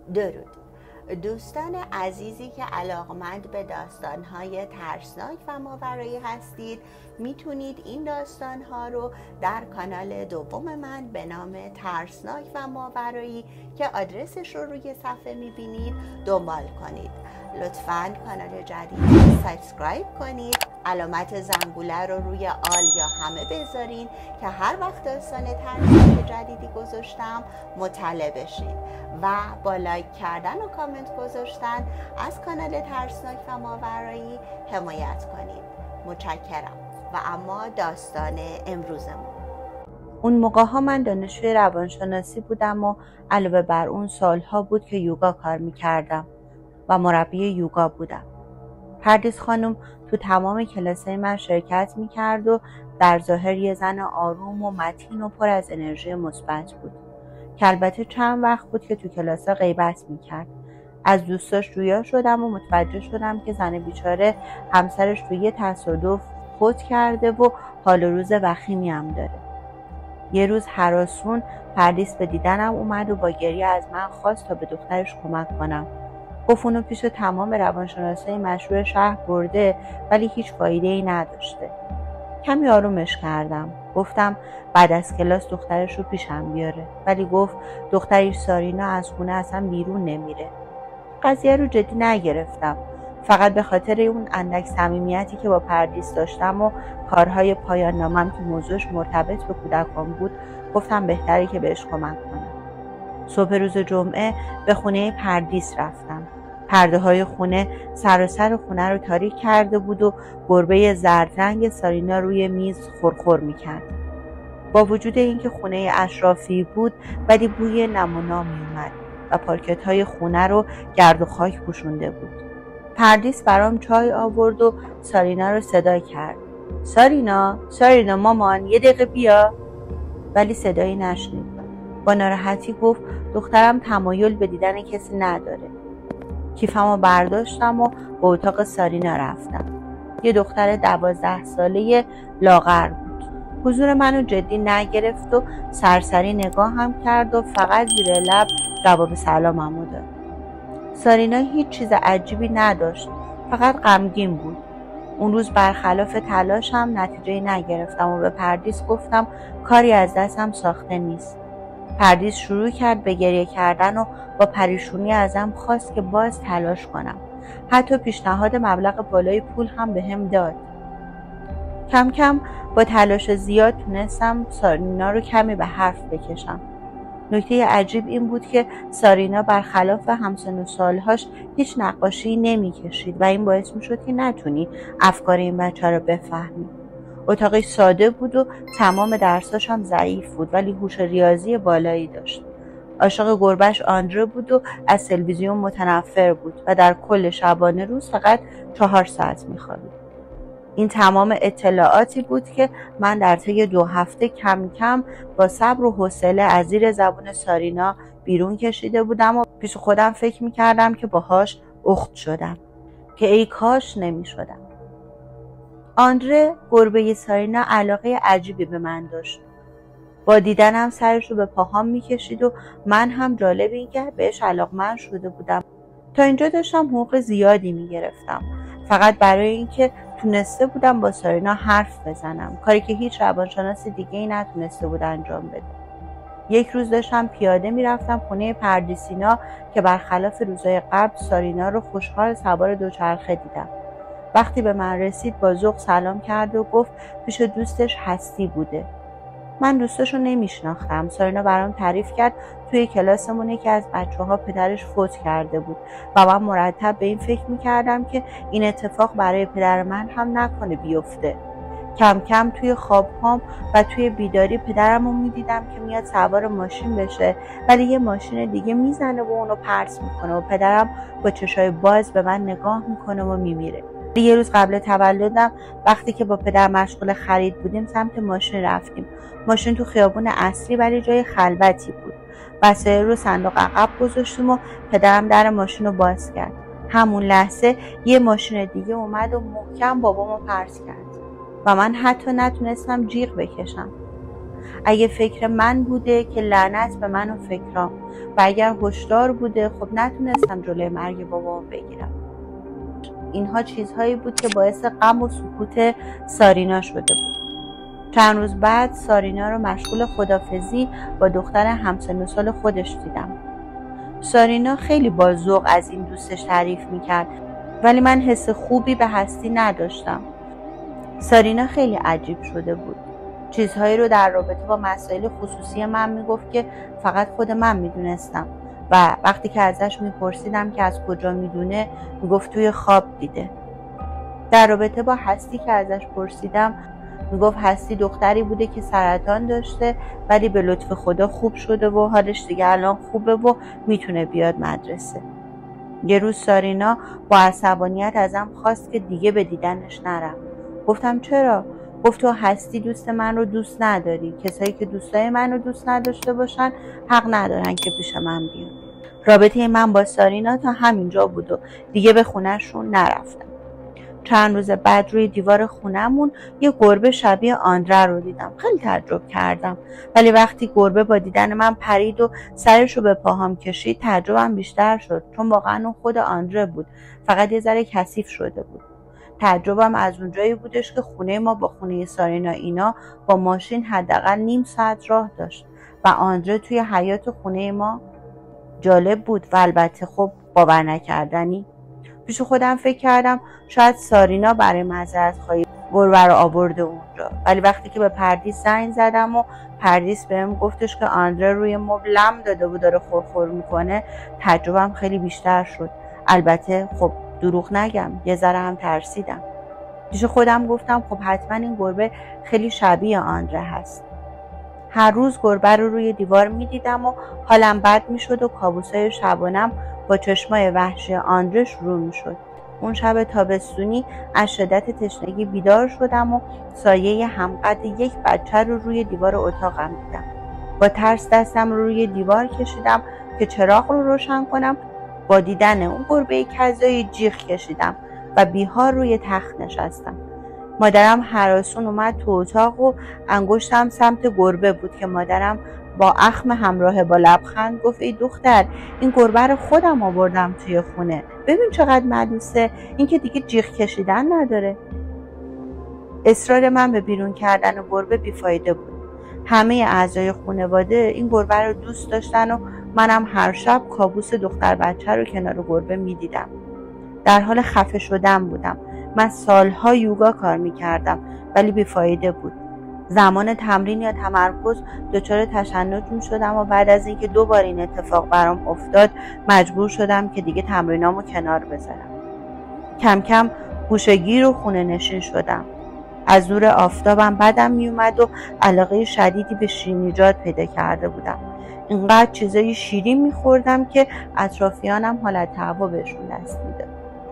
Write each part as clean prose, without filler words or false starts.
درود دوستان عزیزی که علاقمند به داستان‌های ترسناک و ماورایی هستید، میتونید این داستان‌ها رو در کانال دوم من به نام ترسناک و ماورایی که آدرسش رو روی صفحه میبینید دنبال کنید. لطفاً کانال جدید رو سابسکرایب کنید، علامت زنگوله رو روی آل یا همه بذارین که هر وقت داستان ترسناک جدیدی گذاشتم مطلع بشید و با لایک کردن و کامنت گذاشتن از کانال ترسناک و ماورایی حمایت کنید. متشکرم. و اما داستان امروزمون. اون موقع ها من دانشجوی روانشناسی بودم و علاوه بر اون سالها بود که یوگا کار میکردم و مربی یوگا بودم. پردیس خانم تو تمام کلاسای من شرکت میکرد و در ظاهر یه زن آروم و متین و پر از انرژی مثبت بود که البته چند وقت بود که تو کلاسا غیبت میکرد. از دوستاش جویا شدم و متوجه شدم که زن بیچاره همسرش تو یه تصادف فوت کرده و حال و روز وخیمی هم داره. یه روز هراسون پردیس به دیدنم اومد و با گریه از من خواست تا به دخترش کمک کنم. گفت اونو پیش تمام روانشناسای مشهور شهر برده ولی هیچ فایده‌ای نداشته. کمی آرومش کردم. گفتم بعد از کلاس دخترش رو پیشم بیاره، ولی گفت دخترش سارینا از خونه اصلا بیرون نمیره. قضیه رو جدی نگرفتم. فقط به خاطر اون اندک صمیمیتی که با پردیس داشتم و کارهای پایان نامم که موضوعش مرتبط به کودکان بود گفتم بهتره که بهش کمک کنم. صبح روز جمعه به خونه پردیس رفتم. پرده های خونه سراسر خونه رو تاریک کرده بود و گربه زرد رنگ سارینا روی میز خورخور میکرد. با وجود اینکه خونه اشرافی بود ولی بوی نم و نام میومد و پارکت های خونه رو گرد و خاک پوشونده بود. پردیس برام چای آورد و سارینا رو صدا کرد. سارینا مامان یه دقیقه بیا. ولی صدایی نشنید. با ناراحتی گفت دخترم تمایل به دیدن کسی نداره. کیفمو برداشتم و به اتاق سارینا رفتم. یه دختر 12 ساله لاغر بود. حضور منو جدی نگرفت و سرسری نگاه هم کرد و فقط زیر لب جواب سلاممو داد. سارینا هیچ چیز عجیبی نداشت، فقط غمگین بود. اون روز برخلاف تلاشم نتیجه نگرفتم و به پردیس گفتم کاری از دستم ساخته نیست. پردیس شروع کرد به گریه کردن و با پریشونی ازم خواست که باز تلاش کنم. حتی پیشنهاد مبلغ بالای پول هم بهم داد. کم کم با تلاش زیاد تونستم سارینا رو کمی به حرف بکشم. نکته عجیب این بود که سارینا برخلاف همسن و سالهاش هیچ نقاشی نمی‌کشید و این باعث می‌شد که نتونی افکار این بچه رو بفهمی. اتاقش ساده بود و تمام درساش هم ضعیف بود ولی هوش ریاضی بالایی داشت. عاشق گربه‌اش آندره بود و از تلویزیون متنفر بود و در کل شبانه روز فقط 4 ساعت می‌خوابید. این تمام اطلاعاتی بود که من در طی 2 هفته کم کم با صبر و حوصله از زیر زبون سارینا بیرون کشیده بودم و پیش خودم فکر می‌کردم که باهاش اخت شدم، که ای کاش نمی‌شدم. آندره گربه سارینا علاقه عجیبی به من داشت. با دیدنم سرش رو به پاهام می‌کشید و من هم جالب این که بهش علاقمند شده بودم. تا اینجا داشتم حقوق زیادی می‌گرفتم، فقط برای اینکه تونسته بودم با سارینا حرف بزنم، کاری که هیچ روانشناس دیگه‌ای نتونسته بود انجام بده. یک روز داشتم پیاده میرفتم خونه پردیسینا که برخلاف روزهای قبل سارینا رو خوشحال سوار دوچرخه دیدم. وقتی به من رسید با ذوق سلام کرد و گفت پیش دوستش هستی بوده. من دوستش رو نمیشناختم. سارینا برام تعریف کرد توی کلاسمون یکی از بچه‌ها پدرش فوت کرده بود و من مرتب به این فکر میکردم که این اتفاق برای پدر من هم نکنه بیفته. کم کم توی خوابهام و توی بیداری پدرم رو میدیدم که میاد سوار ماشین بشه ولی یه ماشین دیگه میزنه و اونو پرس میکنه و پدرم با چشای باز به من نگاه میکنه و میمیره. یه روز قبل تولدم وقتی که با پدر مشغول خرید بودیم سمت ماشین رفتیم. ماشین تو خیابون اصلی ولی جای خلوتی بود. وسایل رو صندوق عقب گذاشتیم و پدرم در ماشین رو باز کرد. همون لحظه یه ماشین دیگه اومد و محکم بابامو پرس کرد و من حتی نتونستم جیغ بکشم. اگه فکر من بوده که لعنت به من و فکرام، و اگر هشدار بوده خب نتونستم جلوی مرگ بابامو بگیرم. اینها چیزهایی بود که باعث غم و سکوت سارینا شده بود. چند روز بعد سارینا رو مشغول خدافزی با دختر همسن و سال خودش دیدم. سارینا خیلی با ذوق از این دوستش تعریف میکرد، ولی من حس خوبی به هستی نداشتم. سارینا خیلی عجیب شده بود. چیزهایی رو در رابطه با مسائل خصوصی من میگفت که فقط خود من میدونستم، و وقتی که ازش میپرسیدم که از کجا میدونه میگفت توی خواب دیده. در رابطه با هستی که ازش پرسیدم میگفت هستی دختری بوده که سرطان داشته ولی به لطف خدا خوب شده و حالش دیگه الان خوبه و میتونه بیاد مدرسه. یه روز سارینا با عصبانیت ازم خواست که دیگه به دیدنش نرم. گفتم چرا؟ گفت تو هستی دوست من رو دوست نداری. کسایی که دوستای من رو دوست نداشته باشن حق ندارن که پیش من بیان. رابطه من با سارینا تا همینجا بود و دیگه به خونه‌شون نرفتم. چند روز بعد روی دیوار خونمون یه گربه شبیه آندره رو دیدم. خیلی تعجب کردم، ولی وقتی گربه با دیدن من پرید و سرش رو به پاهام کشید تعجبم بیشتر شد، چون واقعا اون خود آندره بود، فقط یه ذره کثیف شده بود. تعجبم از اونجایی بودش که خونه ما با خونه سارینا اینا با ماشین حداقل نیم ساعت راه داشت و آندره توی حیاط خونه ما. جالب بود و البته خب باور نکردنی. پیش خودم فکر کردم شاید سارینا برای معذرت خواهی گربه رو آورده اونجا، ولی وقتی که به پردیس زنگ زدم و پردیس بهم گفتش که آندره روی مبل لم داده و داره خورخور میکنه، تعجبم خیلی بیشتر شد. البته خب دروغ نگم، یه ذره هم ترسیدم. پیش خودم گفتم خب حتما این گربه خیلی شبیه آندره هست. هر روز گربه رو روی دیوار میدیدم و حالم بد میشد و کابوسای شبانم با چشمای وحشی آندره شروع میشد. اون شب تابستونی از شدت تشنگی بیدار شدم و سایه همقد یک بچه رو روی دیوار اتاقم دیدم. با ترس دستم رو روی دیوار کشیدم که چراغ رو روشن کنم. با دیدن اون گربه کذایی جیغ کشیدم و بی‌حال روی تخت نشستم. مادرم هراسون اومد تو اتاق و انگشتم سمت گربه بود که مادرم با اخم همراه با لبخند گفت ای دختر، این گربه رو خودم آوردم توی خونه، ببین چقدر ملوسه، این که دیگه جیغ کشیدن نداره. اصرار من به بیرون کردن گربه بیفایده بود. همه اعضای خانواده این گربه رو دوست داشتن و منم هر شب کابوس دختر بچه رو کنار گربه میدیدم. در حال خفه شدن بودم. من سالها یوگا کار میکردم ولی بیفایده بود. زمان تمرین یا تمرکز دچار تشنج میشدم و بعد از اینکه 2 بار این اتفاق برام افتاد مجبور شدم که دیگه تمرینامو کنار بذارم. کم کم گوشه‌گیر و خونه نشین شدم. از نور آفتابم بدم میومد و علاقه شدیدی به شیرینیجات پیدا کرده بودم. اینقدر چیزای شیرین میخوردم که اطرافیانم حالت تهوع بهشون دست میداد.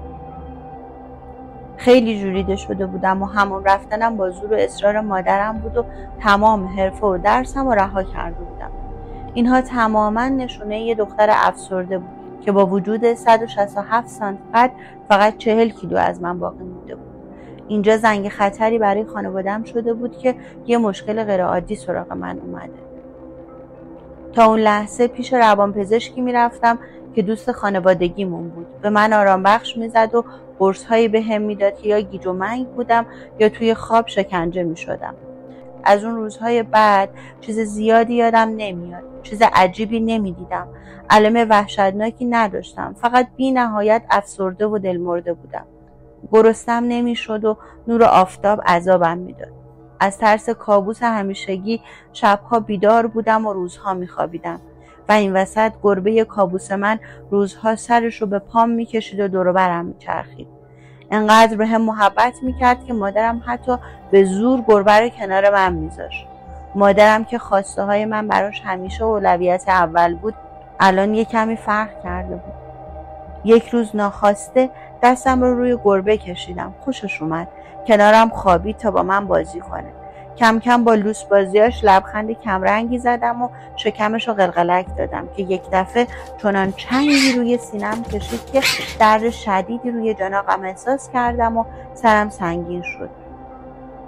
خیلی جوریده شده بودم و همون رفتنم با زور و اصرار مادرم بود و تمام حرفه و درسم رو رها کرده بودم. اینها تماما نشونه یه دختر افسرده بود که با وجود 167 سانتی قد فقط 40 کیلو از من باقی مونده بود. اینجا زنگ خطری برای خانواده‌ام شده بود که یه مشکل غیرعادی سراغ من اومده. تا اون لحظه پیش روانپزشکی میرفتم که دوست خانوادگیمون بود. به من آرام بخش میزد و قرص‌هایی بهم میداد که یا گیج و منگ بودم یا توی خواب شکنجه میشدم. از اون روزهای بعد چیز زیادی یادم نمیاد. چیز عجیبی نمیدیدم. علائم وحشتناکی نداشتم. فقط بی نهایت افسرده و دلمرده بودم. گرسنم نمیشد و نور آفتاب عذابم میداد. از ترس کابوس همیشگی شبها بیدار بودم و روزها میخوابیدم و این وسط گربه کابوس من روزها سرش رو به پام میکشید و دور و برم میچرخید. انقدر به هم محبت میکرد که مادرم حتی به زور گربه رو کنار من میذاشت. مادرم که خواسته های من براش همیشه اولویت اول بود الان یه کمی فرق کرده بود. یک روز ناخواسته دستم رو روی گربه کشیدم. خوشش اومد. کنارم خوابید تا با من بازی کنه. کم کم با لوس بازیاش لبخند کمرنگی زدم و شکمش رو قلقلک دادم که یک دفعه چنان چنگی روی سینم کشید که درد شدیدی روی جناقم احساس کردم و سرم سنگین شد.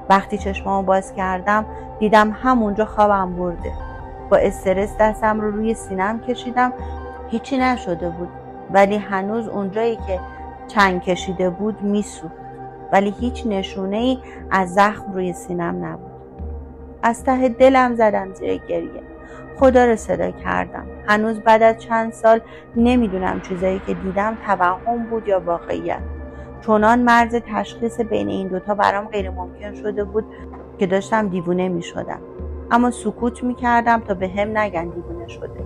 وقتی چشمامو باز کردم دیدم همونجا خوابم برده. با استرس دستم رو روی سینم کشیدم. هیچی نشده بود، ولی هنوز اونجایی که چنگ کشیده بود میسوخت، ولی هیچ نشونه‌ای از زخم روی سینم نبود. از ته دلم زدم زیر گریه. خدا رو صدا کردم. هنوز بعد از چند سال نمیدونم چیزایی که دیدم توهم بود یا واقعیت. چونان مرز تشخیص بین این دوتا برام غیر ممکن شده بود که داشتم دیوونه می شدم. اما سکوت می کردم تا به هم نگن دیوونه شده.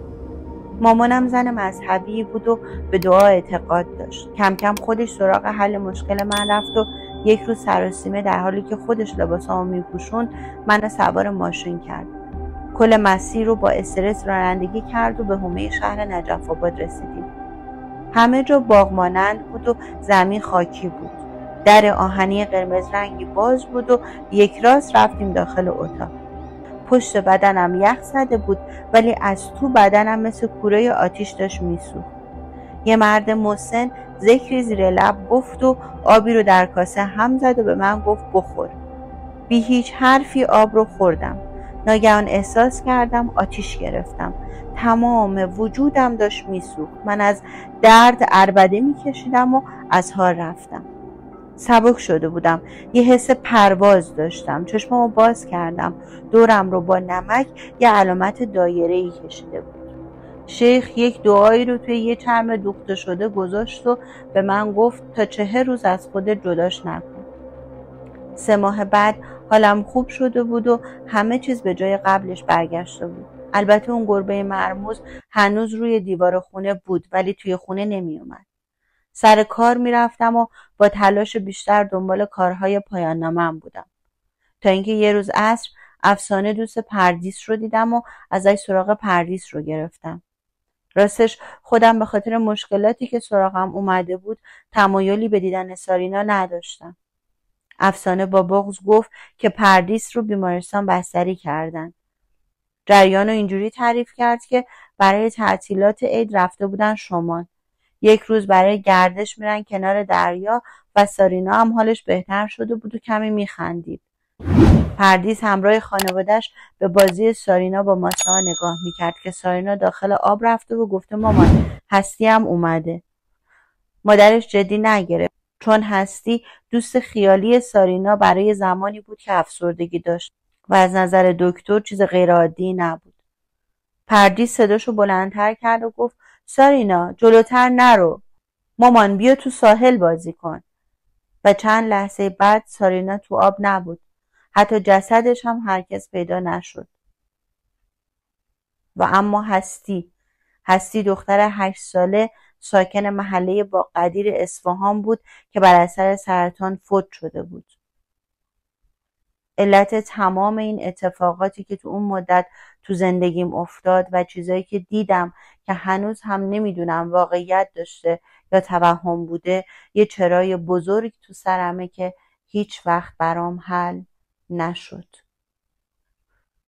مامانم زن مذهبی بود و به دعا اعتقاد داشت. کم کم خودش سراغ حل مشکل من رفت و یک روز سراسیمه در حالی که خودش لباسامو می پوشوند منو سوار ماشین کرد. کل مسیر رو با استرس رانندگی کرد و به حومه شهر نجف آباد رسیدیم. همه جا باغ مانند بود و زمین خاکی بود. در آهنی قرمز رنگی باز بود و یک راست رفتیم داخل اتاق. پشت بدنم یخ زده بود، ولی از تو بدنم مثل کوره آتیش داشت میسوخت. یه مرد مسن ذکری زیر لب گفت و آبی رو در کاسه هم زد و به من گفت بخور. بی هیچ حرفی آب رو خوردم. ناگهان احساس کردم آتیش گرفتم. تمام وجودم داشت میسوخت. من از درد عربده میکشیدم و از حال رفتم. سبک شده بودم. یه حس پرواز داشتم. چشمامو باز کردم. دورم رو با نمک یه علامت دایره‌ای کشیده بود. شیخ یک دعایی رو توی یه چرم دوخته شده گذاشت و به من گفت تا 40 روز از خودت جداش نکن. 3 ماه بعد حالم خوب شده بود و همه چیز به جای قبلش برگشته بود. البته اون گربه مرموز هنوز روی دیوار خونه بود، ولی توی خونه نمی اومد. سر کار می رفتم و با تلاش بیشتر دنبال کارهای پایان نامه‌ام بودم. تا اینکه یه روز عصر افسانه دوست پردیس رو دیدم و ازش سراغ پردیس رو گرفتم. راستش خودم به خاطر مشکلاتی که سراغم اومده بود تمایلی به دیدن سارینا نداشتم. افسانه با بغض گفت که پردیس رو بیمارستان بستری کردن. جریان رو اینجوری تعریف کرد که برای تعطیلات عید رفته بودن شمال. یک روز برای گردش میرن کنار دریا و سارینا هم حالش بهتر شده بود و کمی میخندید. پردیس همراه خانواده‌اش به بازی سارینا با ماسه ها نگاه میکرد که سارینا داخل آب رفته و گفته مامان هستی هم اومده. مادرش جدی نگرفت، چون هستی دوست خیالی سارینا برای زمانی بود که افسردگی داشت و از نظر دکتر چیز غیرعادی نبود. پردیس صداشو بلندتر کرد و گفت سارینا جلوتر نرو، مامان بیا تو ساحل بازی کن. و چند لحظه بعد سارینا تو آب نبود. حتی جسدش هم هرگز پیدا نشد. و اما هستی دختر 8 ساله ساکن محله باقدیر اصفهان بود که بر اثر سرطان فوت شده بود. علت تمام این اتفاقاتی که تو اون مدت تو زندگیم افتاد و چیزایی که دیدم که هنوز هم نمیدونم واقعیت داشته یا توهم بوده، یه چرای بزرگ تو سرمه که هیچ وقت برام حل نشد.